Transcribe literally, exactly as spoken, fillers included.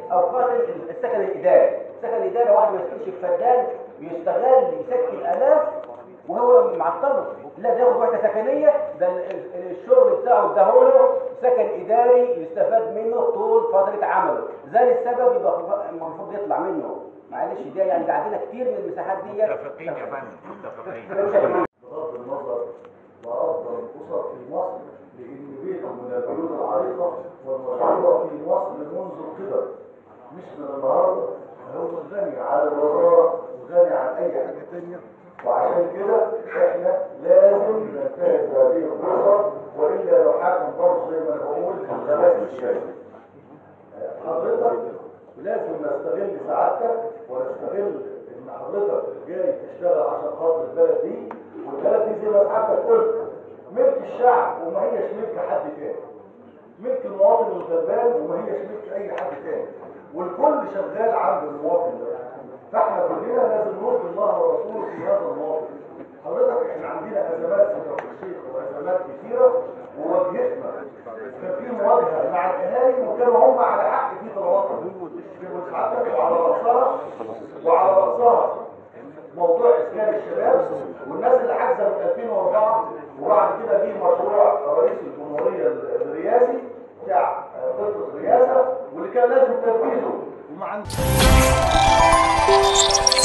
اوقات السكن الاداري. السكن الاداري واحد ما يسكنش في فدان بيستغل يسكن الاف وهو معطله، لا ده ياخد وحده سكنيه، ده الشغل بتاعه اداهوله سكن اداري يستفاد منه طول فتره عمله، زي السبب يبقى المفروض يطلع منه. معلش ده يعني ده عندنا كتير من المساحات دي. متفقين يا فندم، متفقين. بغض النظر وافضل الاسر في مصر، لان بيت من البيوت العريقه والمشهوره في مصر منذ القدم، مش من النهارده. هو غني على الوزاره وغني عن اي حاجه ثانيه، وعشان كده احنا لازم ننتهز هذه الفرصه، والا نحاكم برضه زي ما انا بقول غلاف الشاي. حضرتك لازم نستغل سعادتك ونستغل ان حضرتك جاي تشتغل عشان خاطر البلد دي، والبلد دي زي ما سعادتك قلت ملك الشعب وما هيش ملك حد تاني، ملك المواطن الغلبان وما هيش ملك اي حد تاني، والكل شغال عند المواطن ده. فاحنا كلنا لازم نرضي الله ورسوله في هذا المواطن. حضرتك احنا عندنا ازمات في كفر الشيخ وازمات كثيره، وواجهتنا كان في مواجهه مع الاهالي وكانوا هم على حق في طلباتهم وسعادتك، وعلى راسها وعلى راسها موضوع اسكان الشباب والناس اللي حاجزه من ألفين وأربعة، وبعد كده جه مشروع رئيس الجمهوريه الرئاسي بتاع خطه الرئاسه واللي كان لازم تنفيذه وما عندش